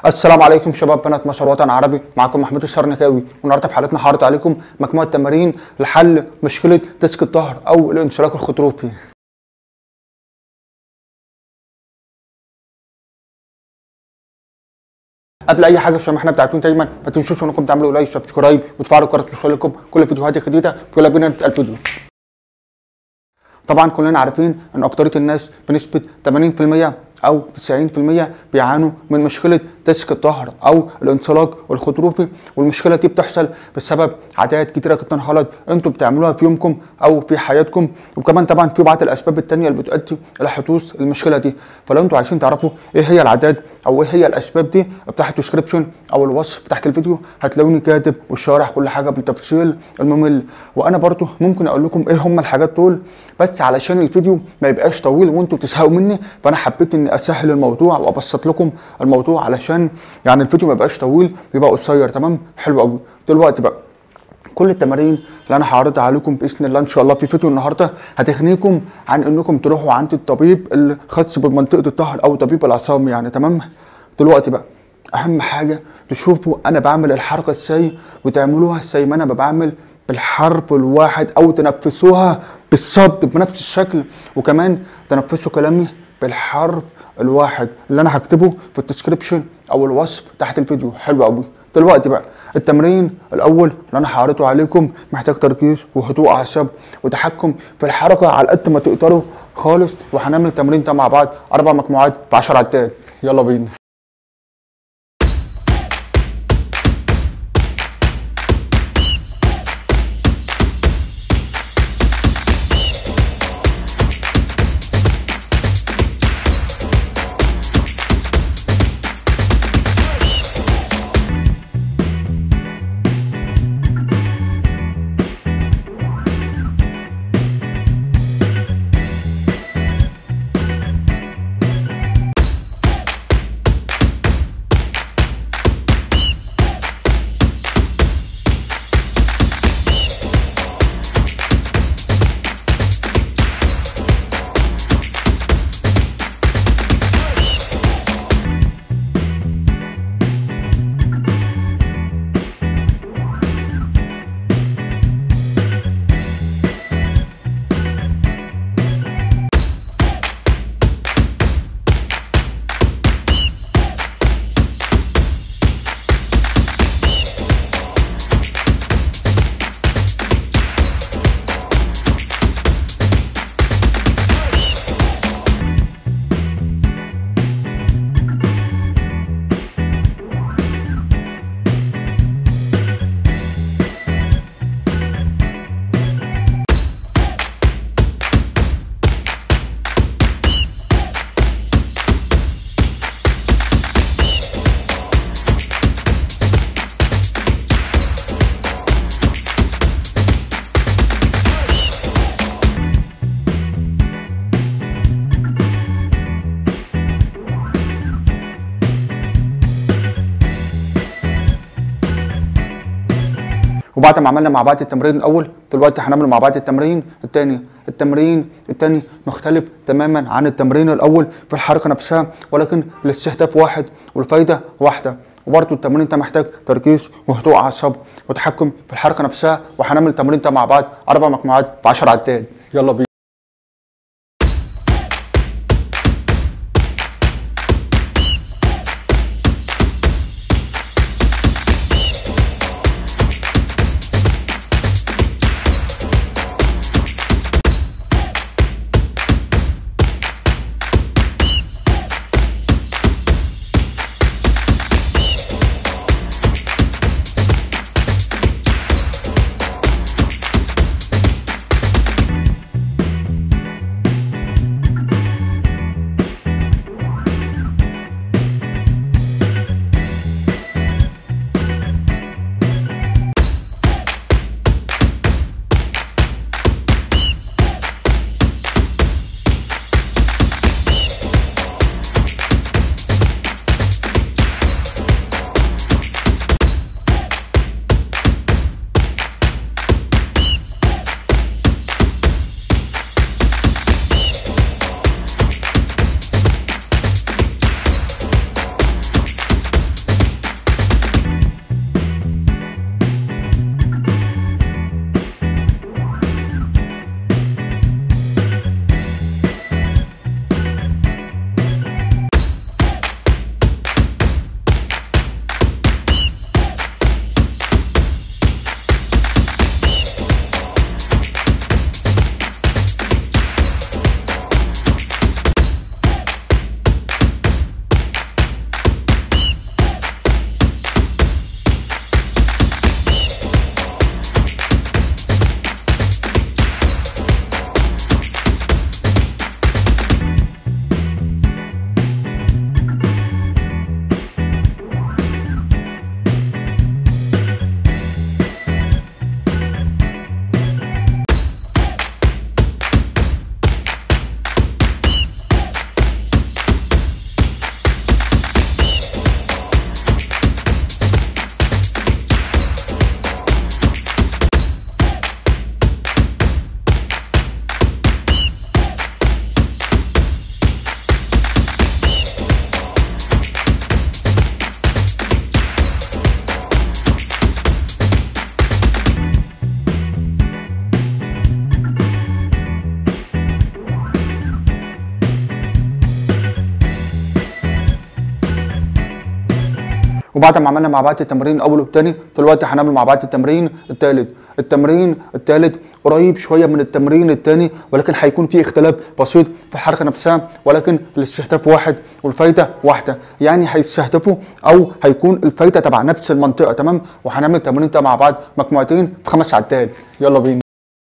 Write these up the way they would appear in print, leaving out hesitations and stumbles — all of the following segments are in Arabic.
السلام عليكم شباب بنات مصر وطن عربي، معكم محمود السرنكاوي. والنهارده في حلقتنا هعرض عليكم مجموعه تمارين لحل مشكله ديسك الظهر او الانسلاك الغضروفي. قبل اي حاجه عشان احنا بتاعتون دايما ما تنسوش انكم تعملوا لايك سبسكرايب وتفعلوا الجرس لكم كل فيديوهات جديده. يلا بينا نبدا الفيديو. طبعا كلنا عارفين ان اكتريه الناس بنسبه 80% او 90% بيعانوا من مشكله ديسك الظهر او الانسلاك الغضروفي، والمشكله دي بتحصل بسبب عادات كتيره جدا غلط انتوا بتعملوها في يومكم او في حياتكم، وكمان طبعا في بعض الاسباب التانيه اللي بتؤدي الى حدوث المشكله دي. فلو انتوا عايزين تعرفوا ايه هي العادات او ايه هي الاسباب دي، افتحوا الديسكربشن او الوصف تحت الفيديو هتلاقوني كاتب وشارح كل حاجه بالتفصيل الممل. وانا برضو ممكن اقول لكم ايه هم الحاجات دول، بس علشان الفيديو ما يبقاش طويل وانتوا تزهقوا مني، فانا حبيت اني اسهل الموضوع وابسط لكم الموضوع علشان يعني الفيديو ما يبقاش طويل، بيبقى قصير. تمام، حلو قوي. دلوقتي بقى كل التمارين اللي انا هعرضها عليكم باذن الله ان شاء الله في فيديو النهارده هتغنيكم عن انكم تروحوا عند الطبيب الخاص بمنطقه الظهر او طبيب العظام يعني. تمام، دلوقتي بقى اهم حاجه تشوفوا انا بعمل الحركه ازاي وتعملوها زي ما انا بعمل بالحرف الواحد، او تنفسوها بالظبط بنفس الشكل، وكمان تنفسوا كلامي بالحرف الواحد اللي انا هكتبه في الديسكربشن او الوصف تحت الفيديو. حلو قوي. دلوقتي بقى التمرين الاول اللي انا هعرضه عليكم محتاج تركيز وهدوء اعصاب وتحكم في الحركه على قد ما تقدروا خالص، وهنعمل التمرين ده مع بعض 4 مجموعات في 10 عدات. يلا بينا. وبعد ما عملنا مع بعض التمرين الاول، دلوقتي هنعمل مع بعض التمرين الثاني. التمرين الثاني مختلف تماما عن التمرين الاول في الحركه نفسها، ولكن الاستهداف واحد والفايده واحده. وبرده التمرين ده محتاج تركيز وهدوء اعصاب وتحكم في الحركه نفسها، وهنعمل التمرين ده مع بعض 4 مجموعات في 10 عدات. يلا بينا. وبعد ما عملنا مع بعض التمرين الاول والثاني، دلوقتي هنعمل مع بعض التمرين الثالث. التمرين الثالث قريب شويه من التمرين الثاني، ولكن هيكون في اختلاف بسيط في الحركه نفسها، ولكن الاستهداف واحد والفايده واحده، يعني هيستهدفوا او هيكون الفايده تبع نفس المنطقه. تمام. وهنعمل التمرين ده مع بعض مجموعتين في 5 عدات. يلا بينا.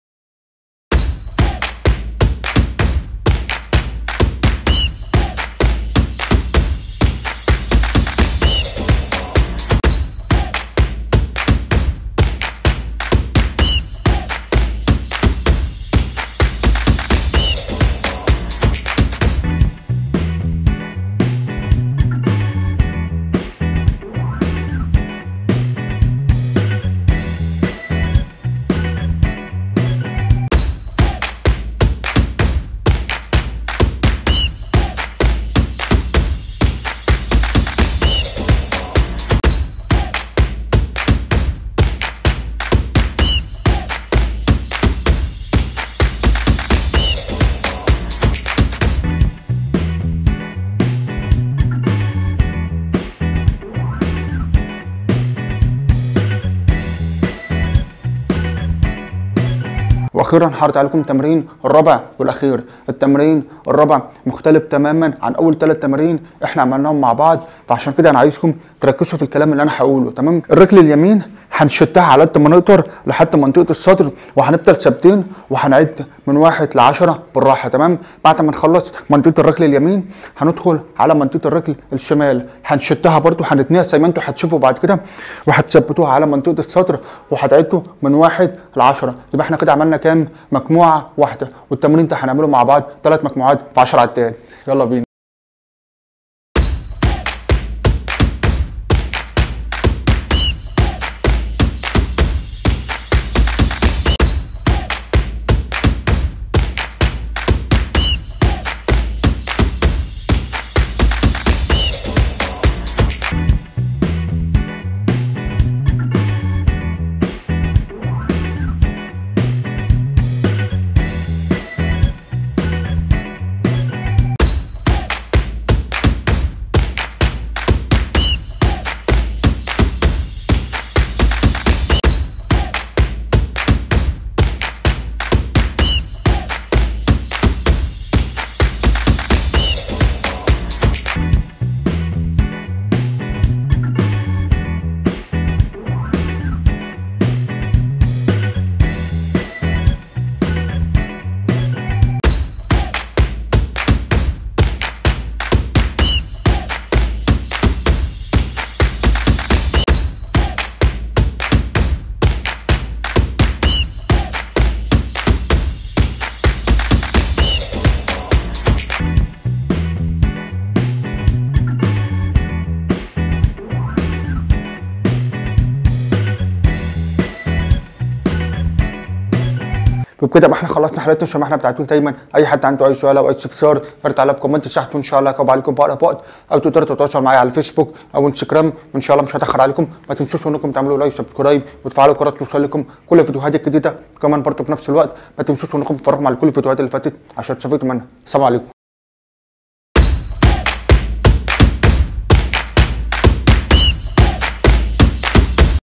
واخيرا هعرض عليكم التمرين الرابع والاخير. التمرين الرابع مختلف تماما عن اول 3 تمارين احنا عملناهم مع بعض، فعشان كده انا عايزكم تركزوا في الكلام اللي انا هقوله. تمام. الرجل اليمين هنشدها على قد ما نقدر لحد منطقه الصدر، وهنفضل ثابتين وهنعد من 1 ل 10 بالراحه. تمام. بعد ما نخلص منطقه الرجل اليمين هندخل على منطقه الرجل الشمال، هنشدها برده، هنتنيها زي ما انتم هتشوفوا بعد كده، وهتثبتوها على منطقه الصدر وهتعدوا من 1 ل 10. يبقى احنا كده عملنا كام؟ مجموعه واحده. والتمرين ده هنعمله مع بعض 3 مجموعات في 10 عدات. يلا بينا. وبكده يبقى احنا خلصنا حلقتنا الشرح بتاعتكم. دايما اي حد عنده اي سؤال او اي استفسار يرد عليا بكومنت تحت، وان شاء الله هجاوب عليكم بأقرب وقت، او تقدروا تتواصلوا معايا على الفيسبوك او انستجرام، وان شاء الله مش هتاخر عليكم. ما تنسوش انكم تعملوا لايك وسبسكرايب وتفعلوا الجرس توصل لكم كل الفيديوهات الجديده. كمان برضه في نفس الوقت ما تنسوش انكم تتفرجوا على كل الفيديوهات اللي فاتت عشان تستفيدوا منها. السلام عليكم.